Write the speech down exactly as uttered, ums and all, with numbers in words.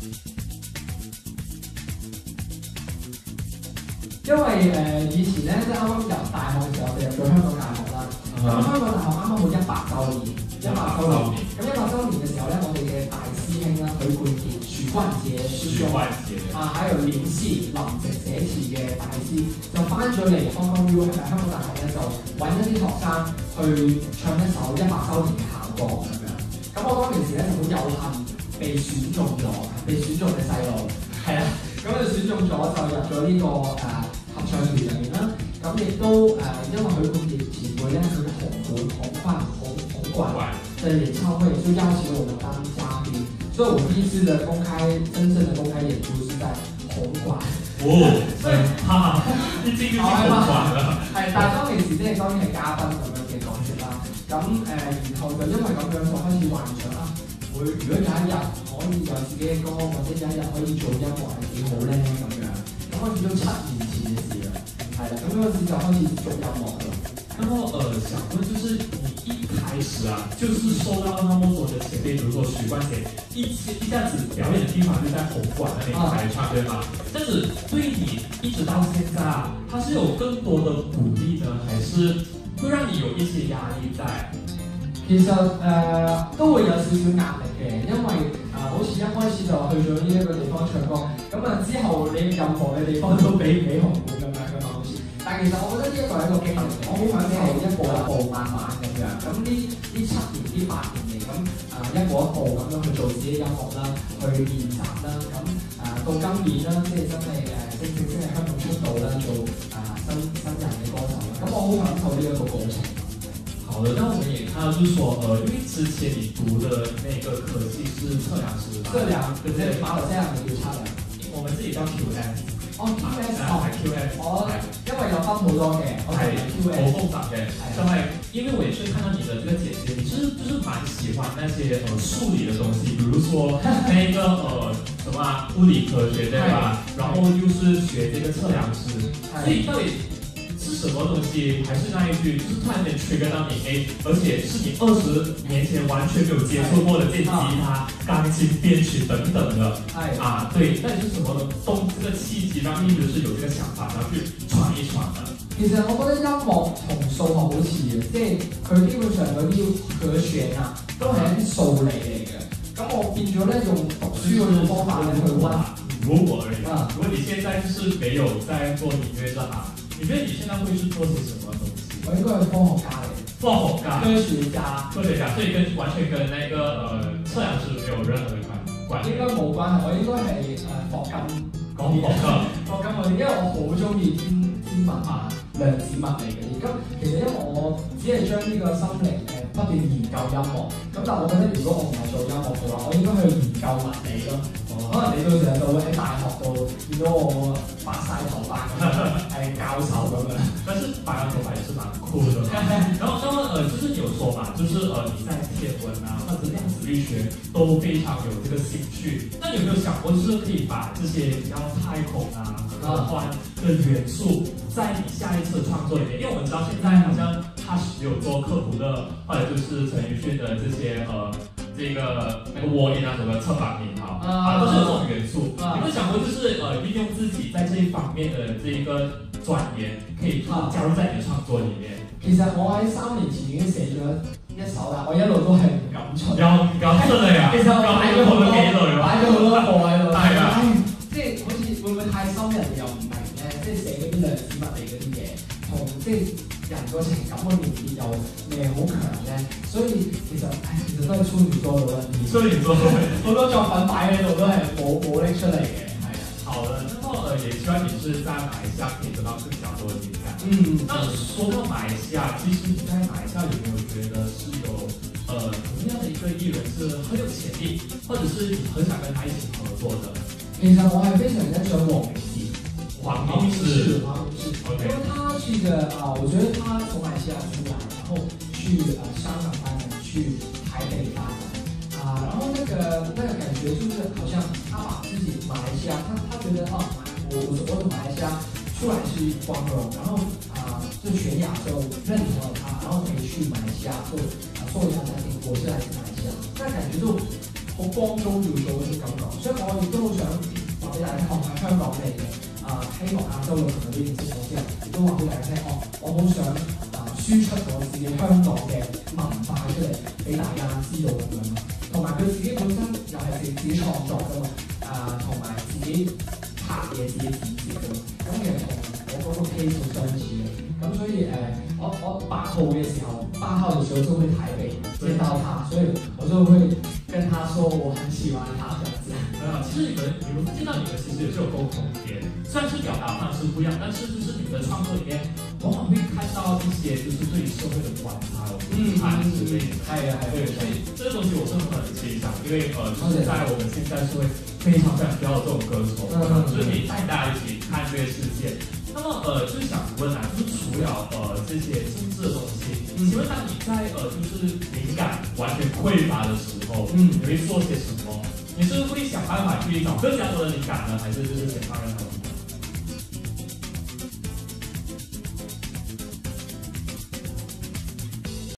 因為誒、呃、以前咧，即係啱啱入大學嘅時候，我哋入咗香港大學啦。咁、uh huh. 香港大學啱啱好一百週年，一百週年。咁一百週年嘅時候咧，我哋嘅大師兄啦，許冠傑、許冠傑師兄啊，還有連詩、林夕寫詞嘅大師，就翻咗嚟香港 U 誒香港大學咧，就揾一啲學生去唱一首一百週年嘅校歌咁樣。咁我當其時咧就好有幸被選中咗，被選中嘅細路係啊。咁就選中咗就入咗呢、這個誒、呃、合唱團入面啦。咁亦都誒、呃，因為許冠傑前輩咧，佢嘅紅館紅館紅紅館嘅演唱會就邀請我們當嘉賓，所以我第一次的公開真正的公開演出是在紅館。哦，所以哈哈，一進就進紅館啦。係，但係當其時即係當然係嘉賓咁樣嘅講説啦。咁誒、呃，然後就因為咁樣就開始幻想啦。會如果有一日可以有自己嘅歌，或者有一日可以做音樂係幾好咧咁樣。咁開始都七年前嘅事啦，係啦。咁嗰陣時就開始做音樂啦。 然後呃，想問就是你一開始啊，就是受到那麼多的前輩，比如說許冠傑，一一下子表演的地方就在紅館那邊開唱，對嗎？這樣子對你一直到現在啊，它是有更多的鼓勵呢，還是會讓你有一些壓力在？ 其實誒、呃、都會有少少壓力嘅，因為啊、呃，好似一開始就去咗呢一個地方唱歌，咁啊之後你任何嘅地方都比唔起紅館咁樣噶嘛，好似。但係其實我覺得呢一個係一個經歷，我好享受一步一步慢慢咁樣。咁呢呢七年呢八年嚟，咁啊、呃、一步一步咁樣去做自己音樂啦，去練習啦，咁啊、呃、到今年啦，即係真係誒正正式喺香港出道啦，做啊、呃、新新人嘅歌手啦。咁我好享受呢一個過程。 好的，那我們也看到，就是說，呃，因為之前你讀的那個科系是測量師， 測量，對對，馬來西亞嘅叫測量， 我們自己叫 Q S， 哦 Q S， 哦係 Q S， 我因為有分好多嘅， 係好複雜嘅，就係因為我也是看到你的這個簡介，你是就是蠻喜歡那些呃數理的東西，比如說那個呃什麼啊物理科學對吧？然後又是學這個測量師，所以到底是什麼東西？還是那一句，就是突然間 trigger 到你，誒，而且是你二十年前完全沒有接觸過的，電吉他、鋼琴、編曲等等的， 係啊，對，那是什麼動這個契機，讓你就是有這個想法，然後去闖一闖呢？ 其實我覺得音樂同數學好似嘅，即係佢基本上嗰啲和弦啊，都係一啲數理嚟嘅。咁我變咗咧用讀書嗰種方法咧去溫。 如果而已，啊，如果你現在就是沒有在做音樂這行。你覺得你現在會去做些什麼東西？ 我應該係科學家嚟， 科學家、 科學家、 科學家，所以跟完全跟那個呃測量師沒有任何的關關。 應該冇關係，我應該係誒霍金嗰啲。霍金，霍金嗰啲，因為我好中意天天文啊、量子物理嗰啲。咁其實因為我只係將呢個心靈誒不斷研究音樂，咁但係我覺得如果我唔係做音樂嘅話，我應該去研究物理咯。可能你到時候就會喺大學度見到我白晒頭髮咁樣，係教授咁樣。 但是白了頭髮也是蠻酷的。然後，那麼呃，就是有說嘛，就是呃你在天文啊或者量子力學都非常有這個興趣。那你有沒有想過，就是可以把這些比較太空啊、科幻的元素，在你下一次創作裡面？因為我們知道現在好像他是有做科普的，或者就是陳奕迅的這些呃。這個那個渦音啊，什麼側反音哈，啊，都是有這種元素。啊、有沒有想過，就是呃，運用自己在這一方面的這一個鑽研，可以加入在你的創作裡面？ 其實我喺三年前已經寫咗一首啦，我一路都係唔敢出。 有唔敢出嚟啊？其實我擺咗好多幾類， 擺咗好多貨喺度。 係啊， 即係好似會唔會太深，人哋又唔明咧？即係寫嗰啲量子物理嗰啲嘢，同即係人個情感嘅連結又未係好強咧，所以其實唉，其實都係處女座到啦。 處女座好多作品擺喺度都係冇冇拎出嚟嘅，係啊。 好的，那麼呃，也希望你是在馬來西亞可以得到更加多的靈感。 嗯， 那說到馬來西亞，其實你在馬來西亞有沒有覺得是有呃同樣的一個藝人是很有潛力，或者是你很想跟他一起合作的？ 其實我係非常欣賞黃明志。 黃明志， 黃明志 ，OK， 因為他是一個啊、呃，我覺得他從馬來西亞出來，然後去啊、呃、香港發展，去台北發展啊、呃，然後那個那個感覺就是好像他把自己馬來西亞，他他覺得哦，我我我從馬來西亞出來是光榮，然後啊、呃，就全亞洲認同了他，然後可以去馬來西亞做啊、呃、做一下餐廳，我是來自馬來西亞，那感覺就好光宗耀祖嗰種感覺，所以我亦都好想話俾大家聽，我係香港嚟嘅，啊、希望亞洲嘅朋友都認識我之後，亦都話俾大家聽，哦，我好想啊輸出我自己香港嘅文化出嚟，俾大家知道咁樣咯。同埋佢自己本身又係自自己創作㗎嘛，啊同埋自己拍嘢自己剪接㗎嘛，咁其實同我嗰個 case 好相似嘅。咁所以誒、呃，我我八號嘅時候，八號嘅時候就會台北見到他，所以我就會跟他說我很喜歡他這樣子。 對啊，其實你們你們見到你們其實也是有共同點，雖然是表達方式不一樣，但是就是你們的創作裡面往往會看到一些就是對於社會的觀察，嗯，啊之類的。係啊係啊，對，所以這個東西我是很欣賞，因為呃，就是在我們現在社會非常非常需要這種歌手，嗯，就是可以帶大家一起看這個世界。那麼呃，就是想問啊，就是除了呃這些精緻的東西，嗯，請問當你在呃就是靈感完全匱乏的時候，嗯，你會做些什麼？你是會想辦法去找更加多的靈感呢，還是就是先放任它？